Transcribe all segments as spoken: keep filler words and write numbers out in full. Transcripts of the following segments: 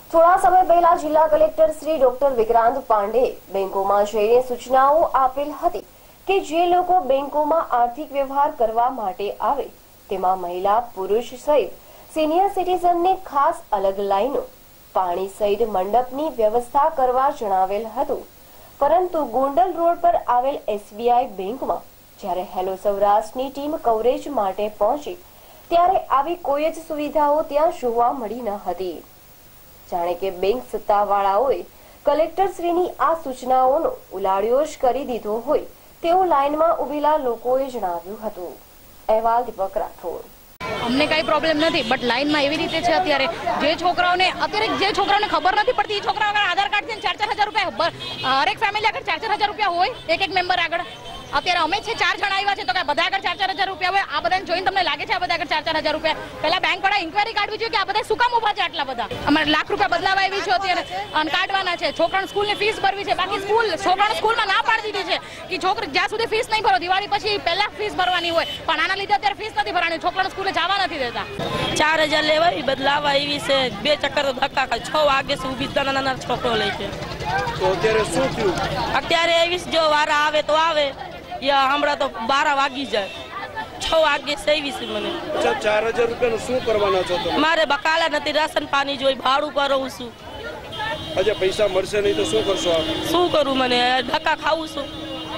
થોડા સમય પહેલા જિલ્લા કલેક્ટર શ્રી ડોક્ટર વિક્રાંત પાંડે બેંકોમાં જઈને સૂચનાઓ આપેલ હતી કે જે લોકો બેંકોમાં આર્થિક વ્યવહાર કરવા માટે આવે તેમાં મહિલા પુરુષ સહિત સિનિયર સિટીઝનને ખાસ અલગ લાઈનો પાણી સહિત મંડપની વ્યવસ્થા કરવા જણાવેલ હતું। પરંતુ ગોંડલ રોડ પર આવેલ એસબીઆઈ બેંકમાં જ્યારે હેલો સૌરાષ્ટ્રની ટીમ કવરેજ માટે પહોંચી ત્યારે આવી કોઈ જ સુવિધાઓ ત્યાં જોવા મળી ન હતી। જાણે કે બેંક સત્તાવાળાઓએ કલેક્ટર શ્રીની આ સૂચનાઓનો ઉલાળ્યો જ કરી દીધો હોય તેવું લાઈનમાં ઉભેલા લોકોએ જણાવ્યું હતું। અહેવાલ દીપક રાઠોડ। અમને કઈ પ્રોબ્લેમ નથી, બટ લાઈનમાં એવી રીતે છે અત્યારે જે છોકરાઓને અત્યારે જે છોકરાઓને ખબર નથી પડતી એ છોકરાઓ આગળ આધાર કાર્ડ થી ચાર ચાર હજાર રૂપિયા હરેક ફેમિલી આગળ ચાર ચાર હજાર રૂપિયા હોય એક એક મેમ્બર આગળ। અત્યારે અમે છે ચાર જણા આવ્યા છે તો કે બધા આગળ ચાર ચાર હજાર રૂપિયા હોય। આ બધાને જોઈને તમને લાગે છે આ બધા આગળ ચાર ચાર હજાર રૂપિયા? પહેલા બેંક વાળા ઇન્કવાયરી કાઢવી જોઈએ કે આ બધા શું કામ ઉભા છે આટલા બધા? અમારે લાખ રૂપિયા બદલાવા આવી છે અત્યારે અને કાઢવાના છે। છોકરાને સ્કૂલની ફીસ ભરવી છે, બાકી સ્કૂલ છોકરાને સ્કૂલમાં ના પાડી દીધી છે કે છોકરી જ્યાં સુધી ફીસ નહીં ભરો દિવાળી પછી પહેલા ફીસ ભરવાની હોય, પણ આના લીધે અત્યારે ફીસ નથી ભરવાની, છોકરાને સ્કૂલે જવા નથી દેતા। ચાર હજાર લેવાય બદલાવા એવી છે, બે ચક્કર તો ધક્કા ખાય, છ વાગે છે ઊભી નાના નાના છોકરો લે છે। તો અત્યારે શું થયું? અત્યારે એવી જો વારા આવે તો આવે, યા હમણાં તો બારા વાગી જાય, છ વાગે સેવીસ મને। અચ્છા, ચાર હજાર રૂપિયાનું શું કરવાના છો તમે? મારે બકાલા નથી, રાશન પાણી જોઈ, ભાડું ભરવું છું। આજે પૈસા મળશે નહીં તો શું કરશો આપ? શું કરું? મને ધક્કા ખાવું છું।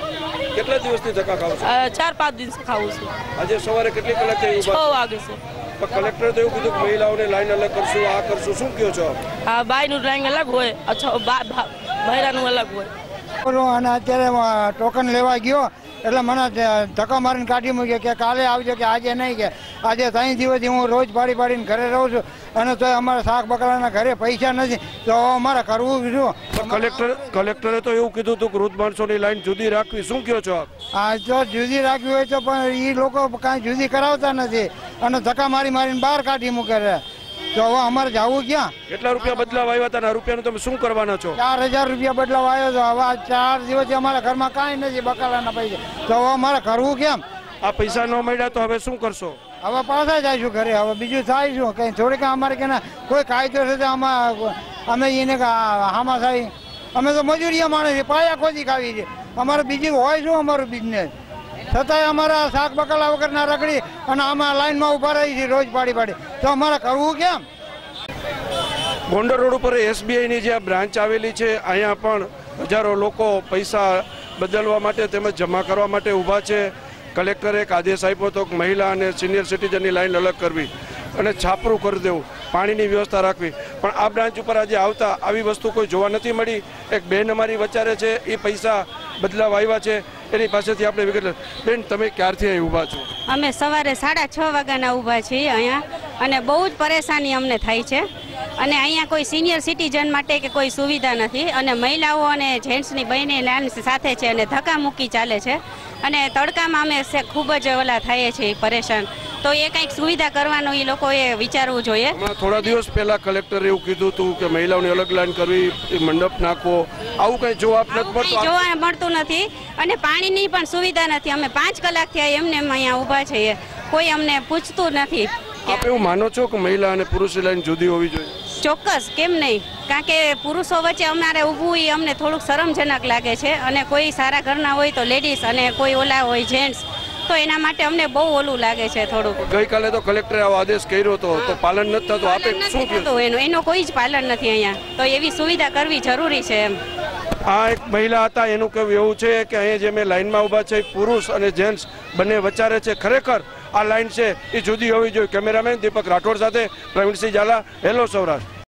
કેટલા દિવસથી ધક્કા ખાવ છો? ચાર પાંચ દિવસ ખાવું છું। આજે સવારે કેટલી કલાક થઈ? છ વાગે છે। કલેક્ટર તો એવું કીધું કે મહિલાઓને લાઈન અલગ કરશું, આ કરશું, શું કહો છો? હા, બાયનું લાઈન અલગ હોય, અચ્છા બહેરાનું અલગ હોય। અને અત્યારે ટોકન લેવા ગયો એટલે મને ધક્કા મારીને કાઢી મૂક્યો કે કાલે આવજો, કે આજે નહીં, કે આજે ત્રણ દિવસથી હું રોજ પાડી પાડીને ઘરે રહું છું અને તો અમારા શાક બકરાના ઘરે પૈસા નથી, તો અમારે કરવું શું? કલેક્ટર કલેક્ટરે તો એવું કીધું હતું કે વૃદ્ધ માણસોની લાઈન જુદી રાખવી, શું કહો છો આપ? હા, જો જુદી રાખવી હોય તો પણ એ લોકો કાંઈ જુદી કરાવતા નથી અને ધક્કા મારી મારીને બહાર કાઢી મૂકે છે, તો હવે અમારે જવું ક્યાં? કેટલા રૂપિયા બદલાવ આવ્યા હતા? રૂપિયાનું તમે શું કરવાના છો? ચાર હજાર રૂપિયા બદલાવ આવ્યો હતો। હવે ચાર દિવસથી અમારા ઘરમાં કાંઈ નથી બકાલાના પૈસા, તો હવે અમારે કરવું કેમ? આ પૈસા ન મળ્યા તો હવે શું કરશો? હવે પાછા જઈશું ઘરે, હવે બીજું થાય શું? કંઈ થોડીક અમારે કે કોઈ કાયદો છે તો આમાં અમે એને આમાં થાય, અમે તો મજૂરીયા માણસ પાયા ખોદી ખાવી છે, અમારે બીજું હોય શું અમારું બિઝનેસ? છતાંય અમારા શાક બકાલા વગર ના રખડી અને આમાં લાઈનમાં ઉભા રહી છે રોજ પાડી પાડી, તો અમારે કરવું કેમ? ગોંડલ રોડ ઉપર એસબીઆઈની જે બ્રાન્ચ આવેલી છે, અહીંયા પણ હજારો લોકો પૈસા બદલવા માટે તેમજ જમા કરવા માટે ઊભા છે। કલેક્ટરે એક આદેશ આપ્યો હતો કે મહિલા અને સિનિયર સિટીઝનની લાઈન અલગ કરવી અને છાપરું કરી દેવું, પાણીની વ્યવસ્થા રાખવી, પણ આ બ્રાન્ચ ઉપર આજે આવતા આવી વસ્તુ કોઈ જોવા નથી મળી। એક બેન અમારી વચારે છે, એ પૈસા બદલાવ આવ્યા છે, એની પાસેથી આપણે વિગત। બેન, તમે ક્યારથી અહીં ઊભા છો? અમે સવારે સાડા છ વાગ્યાના ઊભા છીએ અહીંયા, અને બહુ જ પરેશાની અમને થાય છે અને અહીંયા કોઈ સિનિયર સિટીઝન માટે કે કોઈ સુવિધા નથી અને મહિલાઓ અને જેન્ટ્સની બંને લાઈન સાથે છે અને ધક્કા મૂકી ચાલે છે અને તડકામાં અમે ખૂબ જ ઓલા થઈએ છીએ પરેશાન, તો એ કંઈક સુવિધા કરવાનું એ લોકોએ વિચારવું જોઈએ। થોડા દિવસ પહેલા કલેક્ટરે એવું કીધું હતું કે મહિલાઓની અલગ લાઈન કરવી, મંડપ નાખવો, આવું કંઈ જોવા નથી જોવા મળતું નથી અને પાણીની પણ સુવિધા નથી। અમે પાંચ કલાકથી એમને અહીંયા ઊભા છીએ, કોઈ અમને પૂછતું નથી। આપ એવું માનો છો કે મહિલા અને પુરુષની લાઈન જુદી હોવી જોઈએ? ચોક્કસ, કેમ નહીં? કારણ કે પુરુષો વચ્ચે અમારે ઊભું એ અમને થોડુંક શરમજનક લાગે છે અને કોઈ સારા ઘરના હોય તો લેડીઝ અને કોઈ ઓલા હોય જેન્ટ્સ, તો એના માટે અમને બહુ ઓલું લાગે છે થોડુંક। ગઈકાલે તો કલેક્ટરે આવો આદેશ કર્યો હતો, તો પાલન નથી થતું, આપે શું કીધું? એનો એનો કોઈ જ પાલન નથી અહીંયા, તો એવી સુવિધા કરવી જરૂરી છે એમ। આ એક મહિલા હતા, એનું કહેવું એવું છે કે અહીંયા જે મેં લાઈનમાં ઊભા છે પુરુષ અને જેન્ટ્સ બંને વચારે છે, ખરેખર આ લાઈન છે એ જુદી હોવી જોઈએ। કેમેરામેન દીપક રાઠોડ સાથે પ્રવીણસિંહ ઝાલા, હેલો સૌરાષ્ટ્ર।